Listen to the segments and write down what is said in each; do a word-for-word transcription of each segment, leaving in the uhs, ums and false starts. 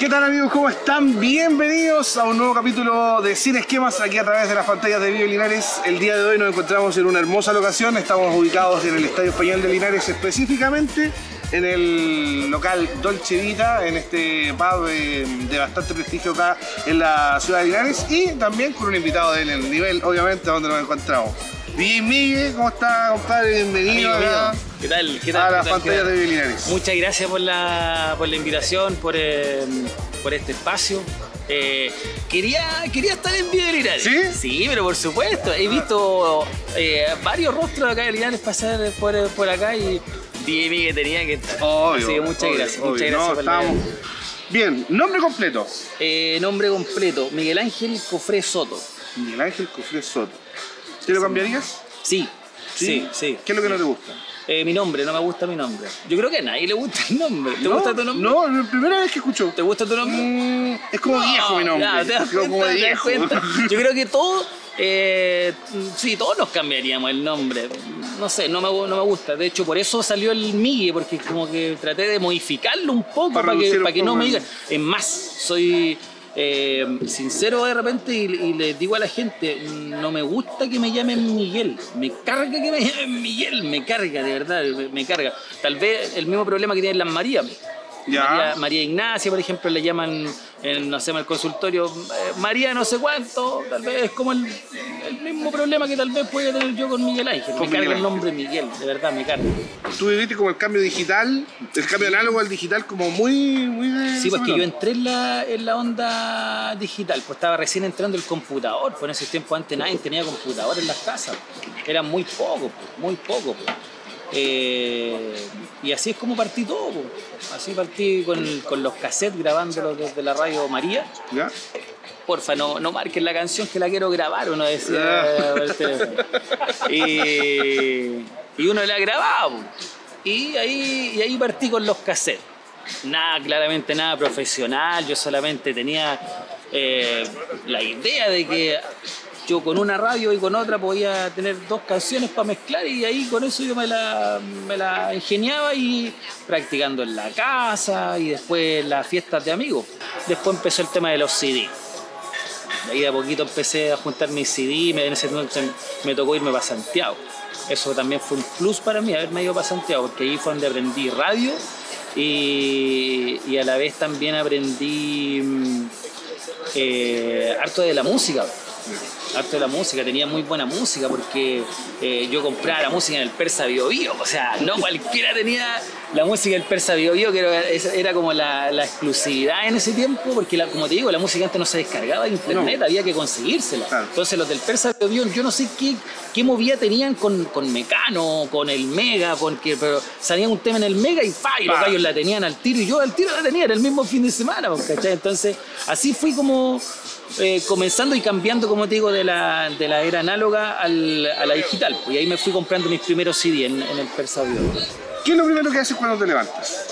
¿Qué tal, amigos? ¿Cómo están? Bienvenidos a un nuevo capítulo de Sin Esquemas aquí a través de las pantallas de Video Linares. El día de hoy nos encontramos en una hermosa locación. Estamos ubicados en el Estadio Español de Linares, específicamente en el local Dolce Vita, en este pub de, de bastante prestigio acá en la ciudad de Linares, y también con un invitado del nivel, obviamente, donde nos encontramos. D J Miguel, ¿cómo está, compadre? Bienvenido. Amigo, amigo. ¿Qué tal? ¿Qué tal? A ¿Qué las tal? pantallas de Video Linares. Muchas gracias por la, por la invitación, por, eh, por este espacio. Eh, quería, quería estar en Video Linares. ¿Sí? Sí, pero por supuesto. He visto eh, varios rostros acá de Linares pasar por, por acá y dije que tenía que estar. Obvio, Así que muchas obvio, gracias. obvio. Muchas gracias No, por estamos... la... Bien, nombre completo. Eh, nombre completo, Miguel Ángel Cofré Soto. Miguel Ángel Cofré Soto. ¿Te lo cambiarías? Sí, ¿Sí? sí, sí. ¿Qué es lo que no te gusta? Eh, mi nombre, no me gusta mi nombre. Yo creo que a nadie le gusta el nombre. ¿Te no, gusta tu nombre? No, es la primera vez que escucho. ¿Te gusta tu nombre? Mm, es como No, viejo mi nombre. Ya, te das Creo cuenta, como de te das viejo. cuenta. Yo creo que todos, eh, sí, todos nos cambiaríamos el nombre. No sé, no me, no me gusta. De hecho, por eso salió el Migue, porque como que traté de modificarlo un poco Para para, que, reducir un para que no poco me el- digan. Es más, soy eh, sincero de repente y, y les digo a la gente, no me gusta que me llamen Miguel. Me carga que me llamen Miguel, me carga, de verdad, me, me carga. Tal vez el mismo problema que tienen las Marías. Ya. María, María Ignacia, por ejemplo, le llaman en, no sé, en el consultorio eh, María no sé cuánto, tal vez es como el, el mismo problema que tal vez pueda tener yo con Miguel Ángel. Con Me Miguel carga Ángel. el nombre Miguel, de verdad me carga. Tú viviste como el cambio digital, el cambio análogo al digital, como muy, muy de... Sí, pues que yo entré en la, en la onda digital, pues estaba recién entrando el computador, pues en ese tiempo antes nadie tenía computador en las casas, era muy poco, pues, muy poco. Pues. Eh, y así es como partí todo, pues. Así partí con, con los cassettes grabándolos desde la radio María. ¿Ya? Porfa, no, no marquen la canción que la quiero grabar, uno decía Ah. por el teléfono. Y, y uno la grababa. po. Y ahí, y ahí partí con los cassettes. Nada, claramente nada profesional, yo solamente tenía eh, la idea de que yo con una radio y con otra podía tener dos canciones para mezclar y ahí con eso yo me la, me la ingeniaba y practicando en la casa y después las fiestas de amigos. Después empezó el tema de los C D. De ahí de a poquito empecé a juntar mis C D, me, en ese entonces me tocó irme para Santiago. Eso también fue un plus para mí, haberme ido para Santiago, porque ahí fue donde aprendí radio y, y a la vez también aprendí mm, eh, harto de la música. Harto de la música, tenía muy buena música porque eh, yo compraba la música en el Persa Bio Bio, o sea, no cualquiera tenía la música del Persa Bio Bio, que era, era como la, la exclusividad en ese tiempo, porque la, como te digo, la música antes no se descargaba de internet, no. Había que conseguírsela. Claro. Entonces los del Persa Bio Bio, yo no sé qué, qué movida tenían con, con Mecano, con el Mega, con que, pero salía un tema en el Mega y ¡fa! Y los gallos la tenían al tiro y yo al tiro la tenía en el mismo fin de semana, ¿cachai? Entonces así fui como... Eh, comenzando y cambiando, como te digo, de la, de la era análoga al, a la digital. Y ahí me fui comprando mis primeros C D en, en el Persa Bio. ¿Qué es lo primero que haces cuando te levantas?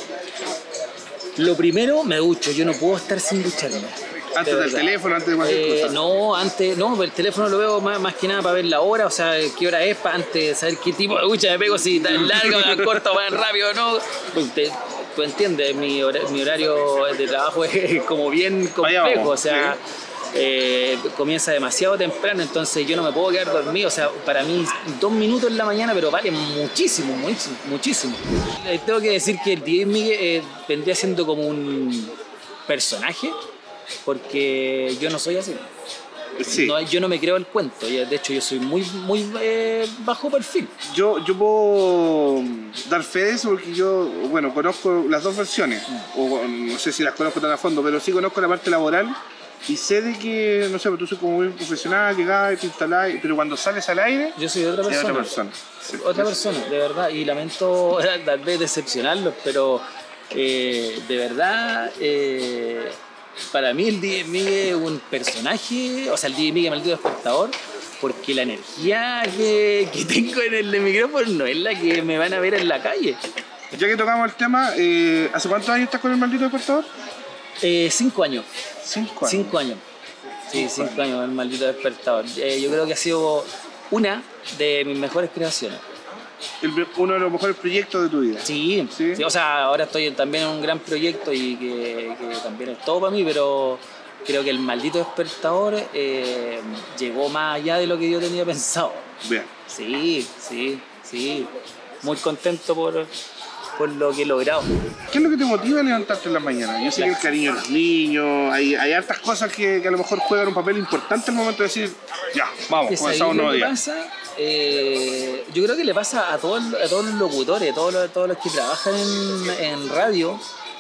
Lo primero, me ducho. Yo no puedo estar sin ducharme. ¿Antes del teléfono, antes de cualquier Eh, cosa? no, antes, no, el teléfono lo veo más, más que nada para ver la hora, o sea, qué hora es, para antes de saber qué tipo de ducha me pego, si tan larga o tan corta o tan rápido o no. Pues te- tú entiendes, mi, hora- mi horario de trabajo es como bien Vaya, complejo, vamos, o sea... sí. Eh, comienza demasiado temprano, entonces yo no me puedo quedar dormido, o sea, para mí dos minutos en la mañana, pero vale muchísimo, muchísimo, muchísimo. Eh, tengo que decir que el D J Miguel eh, vendría siendo como un personaje, porque yo no soy así. Sí. No, yo no me creo el cuento, y, de hecho yo soy muy, muy eh, bajo perfil. Yo, yo puedo dar fe de eso porque yo, bueno, conozco las dos versiones, o no sé si las conozco tan a fondo, pero sí conozco la parte laboral y sé de que, no sé, tú sos como muy profesional, llegás, te instalás, pero cuando sales al aire, Yo soy otra es persona. otra persona. Sí. Otra persona, de verdad, y lamento tal vez decepcionarlos, pero eh, de verdad, eh, para mí el D J Miguel es un personaje, o sea, el D J Miguel maldito despertador, porque la energía que, que tengo en el micrófono no es la que me van a ver en la calle. Ya que tocamos el tema, eh, ¿hace cuántos años estás con el maldito despertador? Eh, cinco años. Cinco años. Cinco años. Sí, cinco, cinco años, el maldito despertador. Eh, yo creo que ha sido una de mis mejores creaciones. el, uno de los mejores proyectos de tu vida. Sí, ¿Sí? sí, o sea, ahora estoy también en un gran proyecto y que, que también es todo para mí, pero creo que el maldito despertador eh, llegó más allá de lo que yo tenía pensado. Bien. Sí, sí, sí. Muy contento por, por lo que he logrado. ¿Qué es lo que te motiva a levantarte en las mañanas? Yo sé que el cariño de los niños, hay, hay hartas cosas que, que a lo mejor juegan un papel importante al momento de decir, ya, vamos, comenzamos un nuevo día. Pasa? Eh, yo creo que le pasa a todos, a todos los locutores, a todos los, a todos los que trabajan en, en radio,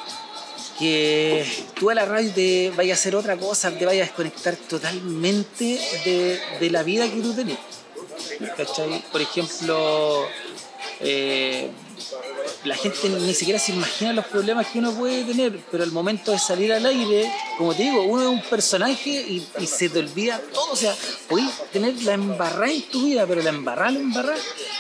que tú a la radio te vayas a hacer otra cosa, te vayas a desconectar totalmente de, de la vida que tú tenés. ¿Cachai? Por ejemplo, eh, la gente ni siquiera se imagina los problemas que uno puede tener, pero al momento de salir al aire, como te digo, uno es un personaje y, y se te olvida todo. O sea, podés tener la embarrada en tu vida, pero la embarrada, la embarrada,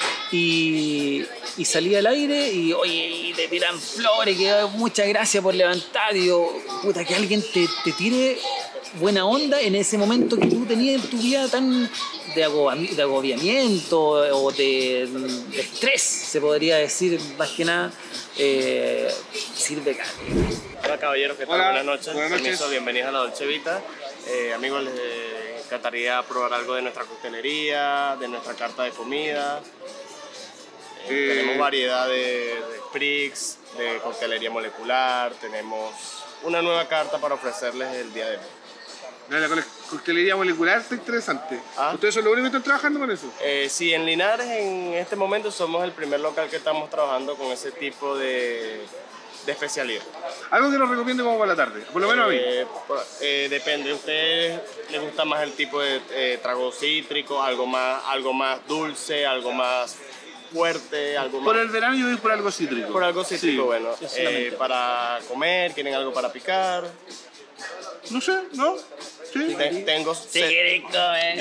y, y salir al aire y, oye, y te tiran flores, que muchas gracias por levantar, y yo, puta, que alguien te, te tire buena onda en ese momento que tú tenías en tu vida tan de, agobi de agobiamiento o de, de estrés, se podría decir, más que nada, eh, sirve caleta. Hola caballeros, ¿qué tal? Hola. Buenas noches. Buenas noches. Permiso, bienvenidos a la Dolce Vita. Eh, amigos, les encantaría probar algo de nuestra coctelería, de nuestra carta de comida. Eh, Eh. Tenemos variedad de, de sprigs, de coctelería molecular, tenemos una nueva carta para ofrecerles el día de hoy. La coctelería molecular está interesante. Ah. ¿Ustedes son los únicos que están trabajando con eso? Eh, sí, en Linares en este momento somos el primer local que estamos trabajando con ese tipo de, de especialidad. Algo que nos recomiende como para la tarde, por lo menos a mí. Eh, por- eh, depende, ¿a ustedes les gusta más el tipo de eh, trago cítrico, algo más, algo más dulce, algo más fuerte, algo más... Por el verano yo voy por algo cítrico. Por algo cítrico, Sí. bueno. Sí, solamente. Eh, para comer, ¿quieren algo para picar? No sé, ¿no? Sí. Te- tengo... ¿Te se- querés comer?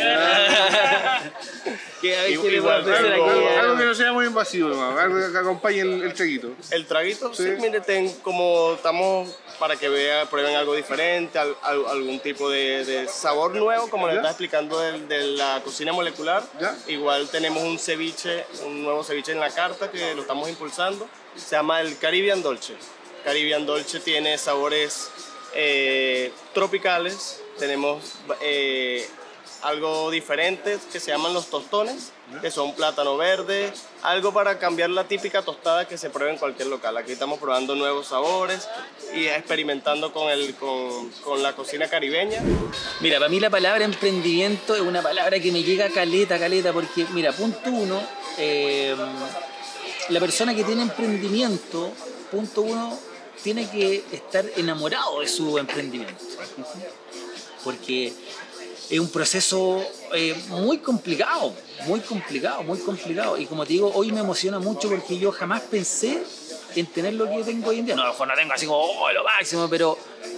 ¿Qué, a ver, Igual- ¿qué le puedo igual, ofrecer algo- aquí? Algo, algo que no sea muy invasivo, nomás, algo que acompañe el, el traguito. El traguito, sí, Sí. mire, ten, como estamos para que vean, prueben algo diferente, al- al- algún tipo de, de sabor nuevo, como les ¿Ya? estaba explicando de, de la cocina molecular. ¿Ya? Igual tenemos un ceviche, un nuevo ceviche en la carta que lo estamos impulsando. Se llama el Caribbean Dolce. Caribbean Dolce tiene sabores eh, tropicales. Tenemos eh, algo diferente que se llaman los tostones, que son plátano verde, algo para cambiar la típica tostada que se prueba en cualquier local. Aquí estamos probando nuevos sabores y experimentando con, el, con, con la cocina caribeña. Mira, para mí la palabra emprendimiento es una palabra que me llega caleta, caleta, porque, mira, punto uno, eh, la persona que tiene emprendimiento, punto uno, tiene que estar enamorado de su emprendimiento. Porque es un proceso eh, muy complicado, muy complicado, muy complicado. Y como te digo, hoy me emociona mucho porque yo jamás pensé en tener lo que tengo hoy en día. No, a lo mejor no tengo así como oh, lo máximo, pero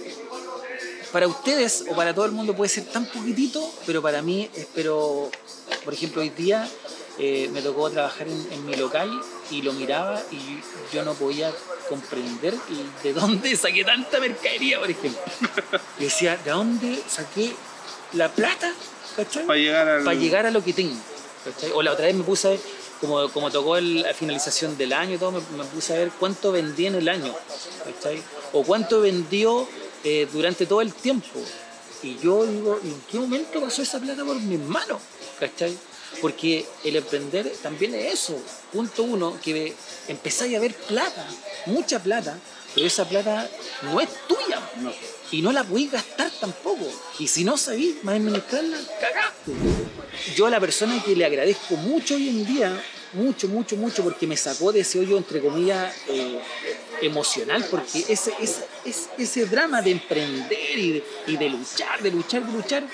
para ustedes o para todo el mundo puede ser tan poquitito, pero para mí, espero, por ejemplo, hoy día eh, me tocó trabajar en, en mi local y lo miraba y yo no podía comprender de dónde saqué tanta mercadería, por ejemplo. Yo decía, ¿de dónde saqué la plata? ¿Cachai? Para llegar al... Para llegar a lo que tengo. ¿Cachai? O la otra vez me puse a ver, como, como tocó el- la finalización del año y todo, me, me puse a ver cuánto vendí en el año. ¿Cachai? O cuánto vendió eh, durante todo el tiempo. Y yo digo, ¿en qué momento pasó esa plata por mis manos? ¿Cachai? Porque el emprender también es eso. Punto uno, que empezáis a ver plata, mucha plata, pero esa plata no es tuya. No. Y no la podéis gastar tampoco. Y si no sabéis más administrarla, cagaste. Yo a la persona que le agradezco mucho hoy en día, mucho, mucho, mucho, porque me sacó de ese hoyo, entre comillas, eh, emocional, porque ese, ese, ese, ese drama de emprender y de, y de luchar, de luchar, de luchar,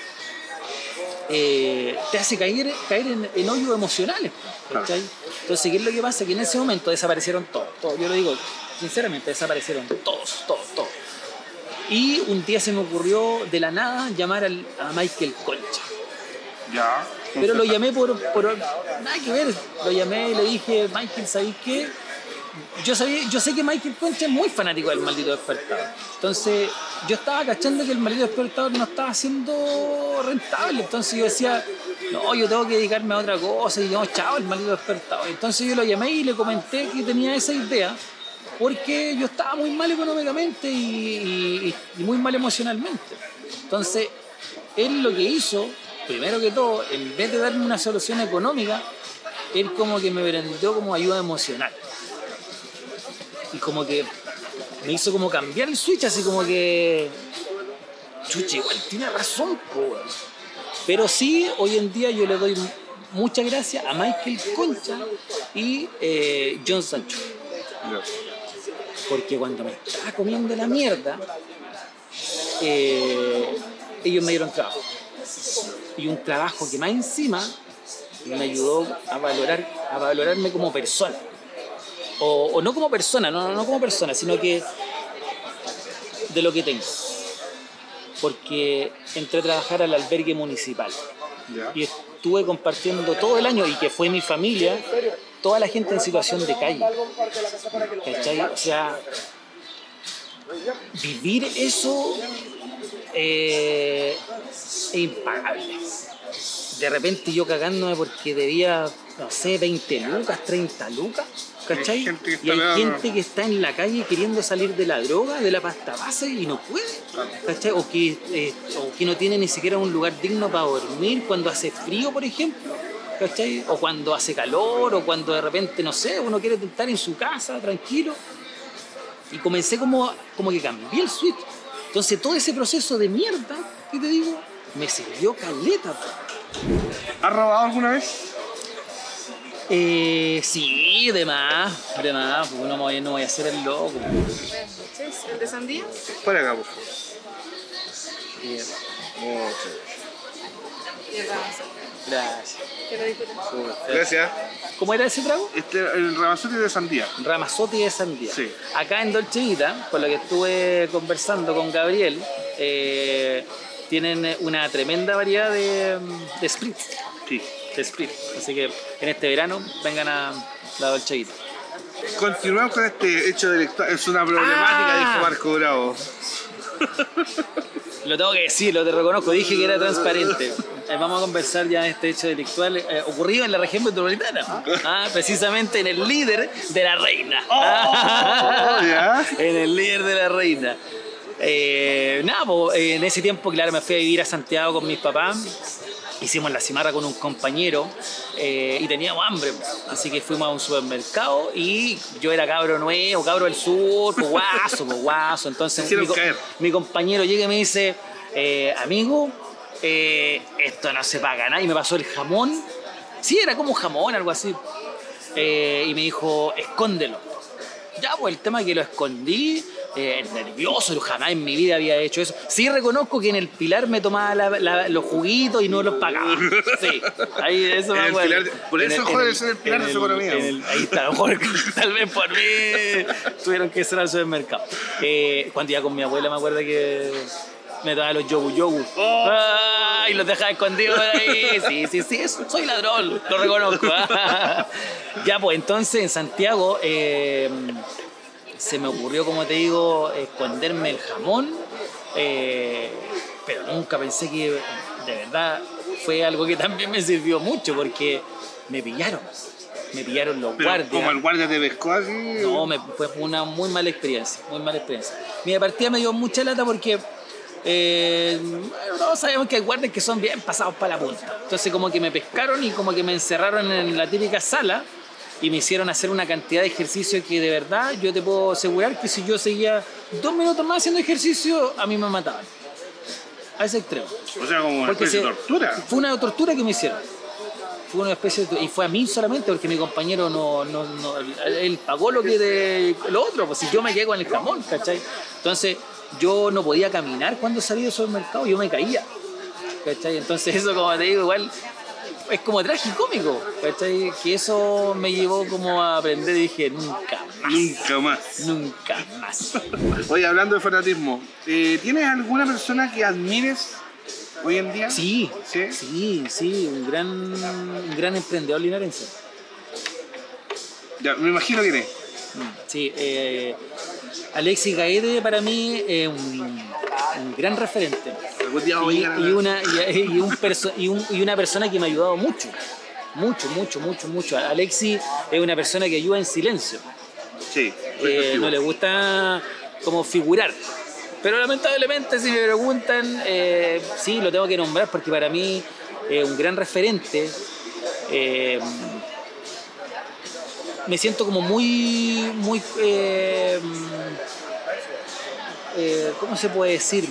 eh, te hace caer, caer en, en hoyos emocionales. ¿Cachai? Entonces, ¿qué es lo que pasa? Que en ese momento desaparecieron todos, todos. Yo lo digo sinceramente, desaparecieron todos, todos, todos. Y un día se me ocurrió de la nada llamar al, a Michael Concha. Ya. Pero lo llamé por, por nada que ver. Lo llamé y le dije, Michael, ¿sabéis qué? Yo, sabía, yo sé que Michael Concha es muy fanático del Maldito Despertador. Entonces, yo estaba cachando que el Maldito Despertador no estaba siendo rentable. Entonces yo decía, no, yo tengo que dedicarme a otra cosa, y yo, chao, el maldito despertado. Entonces yo lo llamé y le comenté que tenía esa idea, porque yo estaba muy mal económicamente y, y, y muy mal emocionalmente. Entonces, él lo que hizo, primero que todo, en vez de darme una solución económica, él como que me vendió como ayuda emocional. Y como que me hizo como cambiar el switch, así como que... Chucha, igual tiene razón, po. Pero sí, hoy en día yo le doy muchas gracias a Michael Concha y eh, John Sancho. Porque cuando me estaba comiendo la mierda, eh, ellos me dieron trabajo. Y un trabajo que más encima me ayudó a valorar, a valorarme como persona. O, o no como persona, no, no como persona, sino que de lo que tengo. Porque entré a trabajar al albergue municipal. Ya. Y estuve compartiendo todo el año, y que fue mi familia, toda la gente en situación de calle. ¿Cachai? O sea, vivir eso eh, es impagable. De repente yo cagándome porque debía, no sé, veinte lucas, treinta lucas, ¿cachai? Hay gente que está y hay pegada, gente que está en la calle queriendo salir de la droga, de la pasta base, y no puede, ¿cachai? O que, eh, o que no tiene ni siquiera un lugar digno para dormir cuando hace frío, por ejemplo, ¿cachai? O cuando hace calor, o cuando de repente, no sé, uno quiere estar en su casa, tranquilo. Y comencé como, como que cambié el switch. Entonces todo ese proceso de mierda, ¿qué te digo? Me sirvió caleta, po. ¿Has robado alguna vez? Eh, sí, de más, de más, porque no voy, no voy a hacer el loco. Buenas noches, ¿el de sandía? Para acá, por favor. Bien, Y el rabazo. gracias. Que lo disfruten. Gracias. ¿Cómo era ese trago? Este, el ramazote de sandía. Ramazotti de sandía. Sí. Acá en Dolce Vita, por lo que estuve conversando con Gabriel, eh, tienen una tremenda variedad de, de spritz. Sí. De spritz. Así que en este verano vengan a la Dolce Vita. Continuamos con este hecho delictual. Es una problemática, Ah. dijo Marco Bravo. Lo tengo que decir, lo te reconozco, dije que era transparente. Eh, vamos a conversar ya de este hecho delictual eh, ocurrido en la región metropolitana. Ah, precisamente en el líder de la reina. Oh, ¿ya? En el líder de la reina. Eh, nada, pues, eh, en ese tiempo, claro, me fui a vivir a Santiago con mis papás. Hicimos la cimarra con un compañero eh, y teníamos hambre, así que fuimos a un supermercado y yo era cabro nuevo, cabro del sur, pues guaso, pues guaso. Entonces Hicieron mi, co- caer. mi compañero llega y me dice, eh, amigo, eh, esto no se paga nada, y me pasó el jamón. Sí, era como jamón, algo así. Eh, y me dijo, escóndelo. Ya, pues el tema es que lo escondí, eh, nervioso, yo jamás en mi vida había hecho eso. Sí reconozco que en el Pilar me tomaba la- la- los juguitos y no los pagaba. Sí, ahí eso En me el acuerdo. Pilar de- por En eso el- joder en el- ser el Pilar en de su economía. en el- Ahí está, a lo mejor tal vez por mí tuvieron que ser al supermercado. Eh, cuando iba con mi abuela me acuerdo que me tomaba los yogu yogu. Oh. Ah, y los dejaba escondidos ahí. Sí, sí, sí, eso- soy ladrón, lo reconozco. Ya, pues entonces en Santiago eh, se me ocurrió, como te digo, esconderme el jamón, eh, pero nunca pensé que de verdad fue algo que también me sirvió mucho, porque me pillaron, me pillaron los Pero guardias. como el guardia te pescó así. No, me, fue una muy mala experiencia, muy mala experiencia. Mi partida me dio mucha lata porque eh, bueno, todos sabemos que hay guardias que son bien pasados para la punta. Entonces como que me pescaron y como que me encerraron en la típica sala y me hicieron hacer una cantidad de ejercicio que de verdad yo te puedo asegurar que si yo seguía dos minutos más haciendo ejercicio, a mí me mataban. A ese extremo. O sea, como una Porque especie se- de tortura. Fue una tortura que me hicieron. Fue una especie de... Y fue a mí solamente porque mi compañero no... no, no él pagó lo que de... Lo otro, pues si yo me quedé con el jamón, ¿cachai? Entonces yo no podía caminar cuando salí del supermercado, yo me caía, ¿cachai? Entonces eso, como te digo, igual es como tragicómico, ¿cachai? Que eso me llevó como a aprender y dije, nunca más, Nunca más. nunca más. Oye, hablando de fanatismo, eh, ¿tienes alguna persona que admires hoy en día? Sí, ¿Sí? sí, sí, un gran, un gran emprendedor linarense. Ya, me imagino quién es. Sí, eh, Alexis Gaete para mí es un, un gran referente. algún día vamos a y, llegar a y la- una, y, y un perso- y, un- y una persona que me ha ayudado mucho. Mucho, mucho, mucho, mucho. Alexi es una persona que ayuda en silencio. Sí, Que no le gusta como figurar. Pero lamentablemente si me preguntan, eh, sí, lo tengo que nombrar porque para mí es un gran referente. Eh, me siento como muy, muy, eh, eh, ¿cómo se puede decir?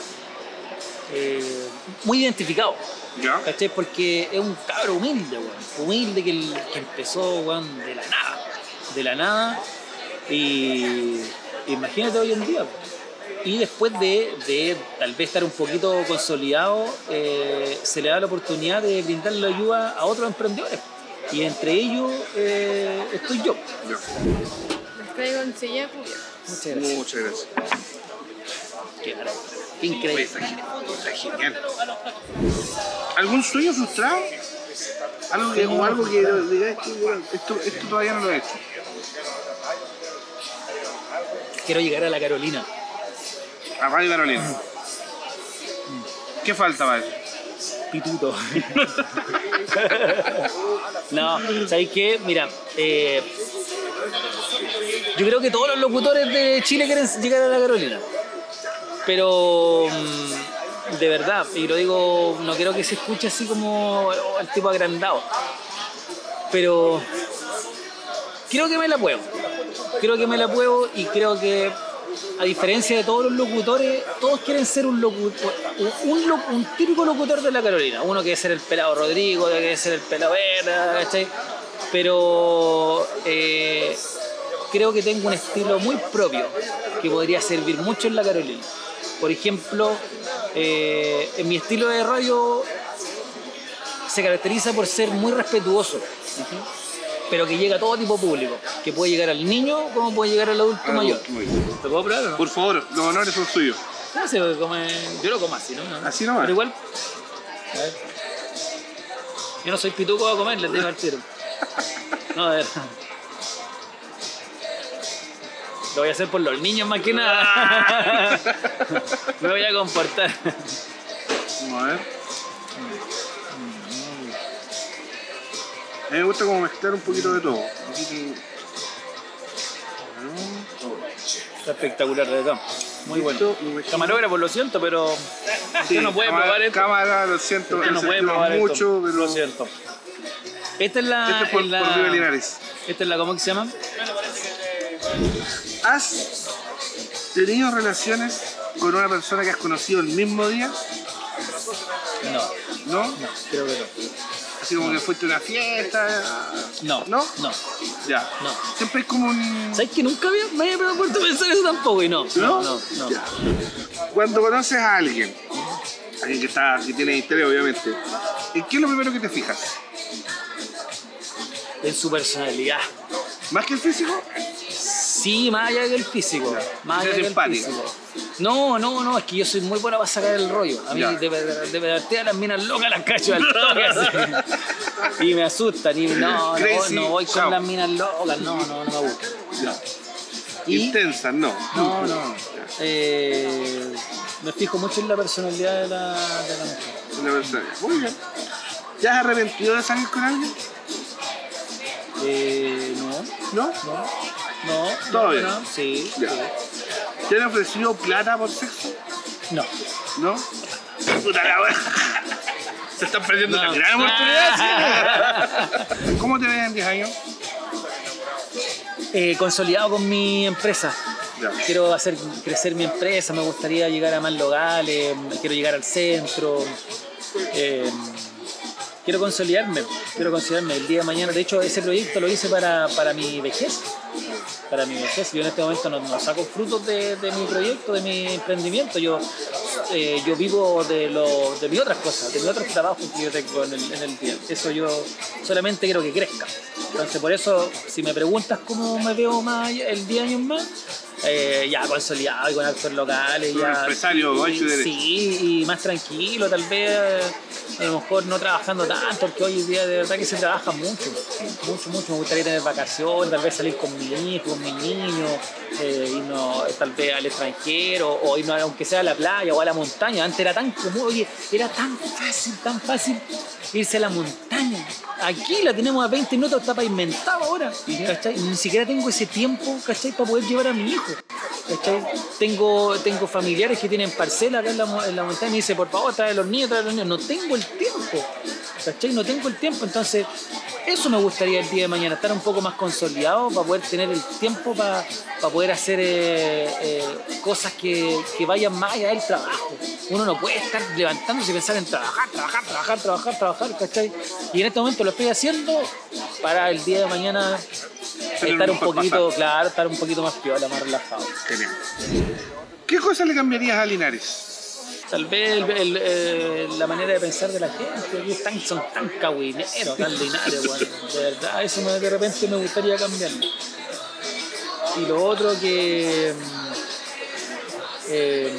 Eh, muy identificado. ¿Ya? ¿Cachai? Porque es un cabro humilde, weón. Humilde que, el- que empezó, weón, de la nada. De la nada. Y imagínate hoy en día, weón. Y después de, de tal vez estar un poquito consolidado, eh, se le da la oportunidad de brindarle ayuda a otros emprendedores. Y entre ellos eh, estoy yo. Ya. Les traigo en silla cubierta. Muchas gracias. Muchas gracias. Qué maravilla. Oye, Increíble. está, gen- está genial. ¿Algún sueño frustrado? ¿Algo que, o algo que digáis que mira, esto, esto todavía no lo he hecho? Quiero llegar a la Carolina. A Radio Carolina. ¿Qué falta para eso? Pituto. No, ¿sabes qué? Mira, eh, yo creo que todos los locutores de Chile quieren llegar a la Carolina. Pero mm, de verdad, y lo digo, no quiero que se escuche así como oh, el tipo agrandado. Pero creo que me la puedo. Creo que me la puedo y creo que a diferencia de todos los locutores, todos quieren ser un locutor, un, un, lo- un típico locutor de la Carolina. Uno quiere ser el pelado Rodrigo, otro quiere ser el pelado Vera, ¿cachai? Pero eh, creo que tengo un estilo muy propio que podría servir mucho en la Carolina. Por ejemplo, eh, en mi estilo de radio se caracteriza por ser muy respetuoso, pero que llega a todo tipo de público, que puede llegar al niño como puede llegar al adulto Ah, mayor. muy bien. ¿Te puedo probar o no? Por favor, los honores son suyos. ¿Cómo se come? Yo lo como así, ¿no? ¿no? Así nomás. Pero igual. A ver. Yo no soy pituco a comer, les digo al tiro. No, a ver. Lo voy a hacer por los niños más que nada. Me voy a comportar. Vamos a ver. A mí me gusta como mezclar un poquito de todo. Un poquito- Está espectacular, de verdad. Muy bueno. Esto, lo mezclamos. Camarógrafo, lo siento, pero. Sí, Usted no puede cámara- probar esto. Cámara, lo siento, Usted no lo puede sentimos probar mucho, esto. pero Lo siento. Esta es la. Este es por, es la- por Viva Linares. Esta es la, ¿cómo que se llama? ¿Has tenido relaciones con una persona que has conocido el mismo día? No, ¿No? no, creo que no. Así como que fuiste a una fiesta. No. ¿No? No. Ya. No. Siempre es como un. ¿Sabes que nunca había, me había puesto a pensar eso tampoco? Y no. No, no, no. Ya. Cuando conoces a alguien, alguien que está, que tiene interés obviamente, ¿en qué es lo primero que te fijas? En su personalidad. ¿Más que el físico? Sí, más allá del físico. Más Ser allá del simpático. físico. No, no, no, es que yo soy muy bueno para sacar el rollo. A mí Ya. de, de, de verdad a las minas locas las cacho al toque así. Y me asustan. Y no, no, Crazy, no voy con chao. las minas locas. No, no, no me gusta. No. Y, Intensas, no. no, no. Eh, me fijo mucho en la personalidad de la, de la mujer. Una persona. Muy bien. ¿Ya has arrepentido de salir con alguien? Eh, no, ¿No? no, no. ¿Todo no, bien? no, sí, Ya. sí. ¿Te han ofrecido plata por sexo? No. ¿No? Puta la wea. Se están perdiendo No. una gran oportunidad. ¿Sí? ¿Cómo te ves en diez años? Eh, consolidado con mi empresa. Ya. Quiero hacer crecer mi empresa, me gustaría llegar a más locales, quiero llegar al centro. eh, quiero consolidarme, quiero consolidarme el día de mañana. De hecho, ese proyecto lo hice para, para mi vejez. Para mi vejez. Yo en este momento no, no saco frutos de, de mi proyecto, de mi emprendimiento. Yo, eh, yo vivo de, lo, de mis otras cosas, de mis otros trabajos que yo tengo en el, en el día. Eso yo solamente quiero que crezca. Entonces, por eso, si me preguntas cómo me veo más allá- el diez años más, eh, ya consolidado y con actores locales. Un ya, empresario, y, hecho y derecho. Sí, y más tranquilo, tal vez a lo mejor no trabajando tanto, porque hoy en día de verdad que se trabaja mucho, mucho, mucho. Me gustaría tener vacaciones, tal vez salir con mi hijo, con mis niños, eh, irnos tal vez al extranjero, o irnos aunque sea a la playa o a la montaña. Antes era tan común, oye, era tan fácil, tan fácil irse a la montaña. Aquí la tenemos a veinte minutos, está pavimentado ahora, ¿cachai? Ni siquiera tengo ese tiempo, ¿cachai? Para poder llevar a mi hijo, ¿cachai? Tengo, tengo familiares que tienen parcela acá en la, en la montaña y me dicen, por favor, trae a los niños, trae a los niños. No tengo el tiempo, ¿cachai? No tengo el tiempo, entonces eso me gustaría el día de mañana, estar un poco más consolidado para poder tener el tiempo para, para poder hacer eh, eh, cosas que, que vayan más allá del trabajo. Uno no puede estar levantándose y pensar en trabajar, trabajar, trabajar, trabajar, trabajar, ¿cachai? Y en este momento lo estoy haciendo para el día de mañana Tener estar un un mejor poquito, pasar. claro, estar un poquito más piola, más relajado. Genial. ¿Qué cosas le cambiarías a Linares? Tal vez el, el, eh, la manera de pensar de la gente, aquí están, son tan cagüineros, tan Linares, bueno, de verdad, eso me, de repente me gustaría cambiarlo. Y lo otro que... Eh,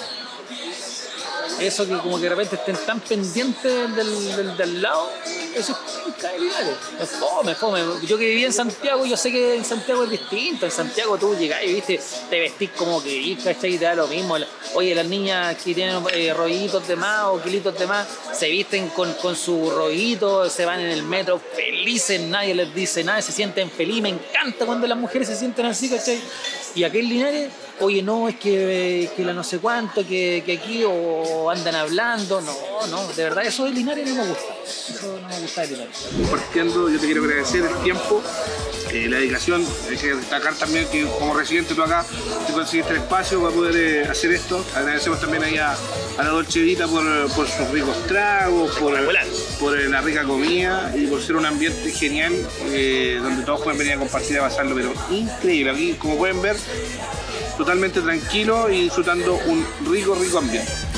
eso que como que de repente estén tan pendientes del, del, del lado, eso es penca de Linares. Es fome, fome. Yo que viví en Santiago, yo sé que en Santiago es distinto. En Santiago tú llegás y viste, te vestís como que ¿cachai? Y te da lo mismo. Oye, las niñas que tienen eh, rollitos de más o kilitos de más, se visten con, con su rollito, se van en el metro felices, nadie les dice nada, se sienten felices. Me encanta cuando las mujeres se sienten así, ¿cachai? Y aquí en Linares, oye, no, es que, que la no sé cuánto, que, que aquí o andan hablando. No, no, de verdad, eso de Linares no me gusta. Eso no me gusta de Linares. Partiendo, yo te quiero agradecer el tiempo, eh, la dedicación. Hay que destacar también que como residente tú acá te conseguiste el espacio para poder eh, hacer esto. Agradecemos también ahí a, a la Dolce Vita por, por sus ricos tragos, por, por eh, la rica comida y por ser un ambiente genial eh, donde todos pueden venir a compartir y a pasarlo, pero increíble. Aquí, como pueden ver, totalmente tranquilo y disfrutando un rico, rico ambiente.